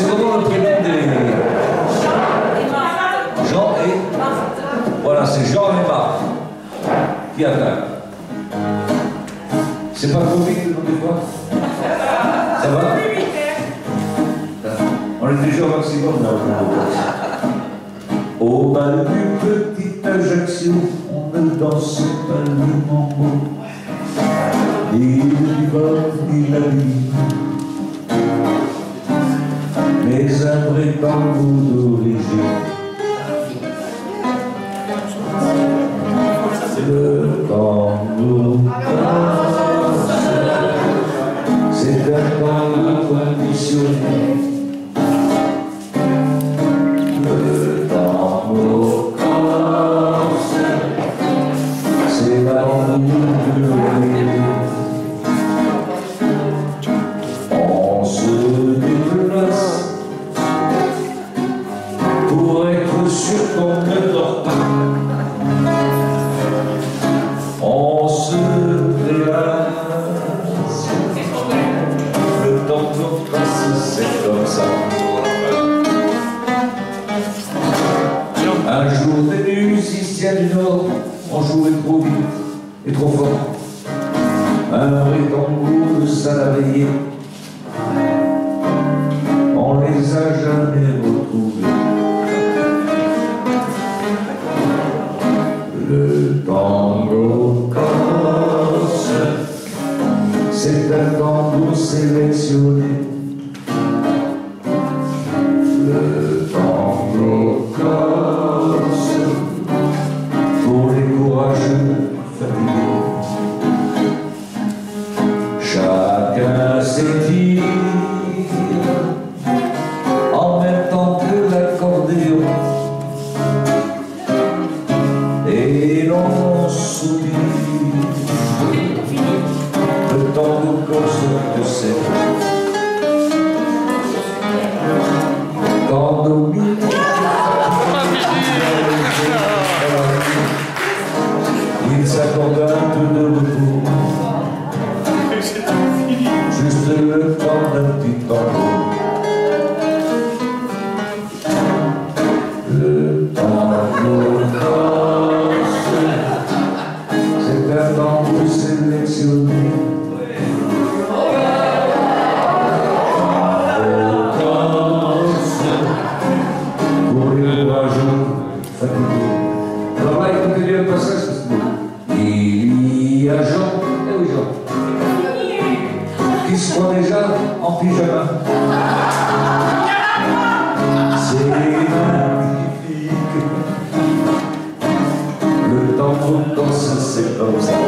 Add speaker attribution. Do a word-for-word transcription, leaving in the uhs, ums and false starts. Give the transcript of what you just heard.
Speaker 1: comment le prénom des... Jean et... Voilà, c'est Jean et Marc. Qui attaque? C'est pas Covid le nom des fois? Ça va? On est déjà au maximum là. Au bal du petit Ajaccio, on ne danse pas le mambo. Ni le bord, ni la vie. Mais un vrai tango d'origine. Le tango, c'est un tango conditionné. Le tango corse, c'est l'amour de l'année. On se déplace pour être sûr qu'on ne dort pas. On se déplace, le temps qu'on passe, c'est comme ça. Un jour des musiciens du Nord ont joué trop vite et trop fort. Un vrai tango de salariés, on les a jamais retrouvés. Le tango corse, c'est un tango sélectionné. Le tango corse, pour les courageux fatigués. Chacun s'étire en même temps que l'accordéon. Et l'on soupire le tango corse de cette. Quand nos minutes il s'accorde un peu de retour, juste le temps d'un petit tango. Le tango corse, c'est un tango sélectionné. Pour les courageux fatigués. Alors là, écoutez bien le passage. Il y a Jean, eh oui Jean, qui se croit déjà en pyjama. C'est magnifique. Le tango danse, c'est comme ça.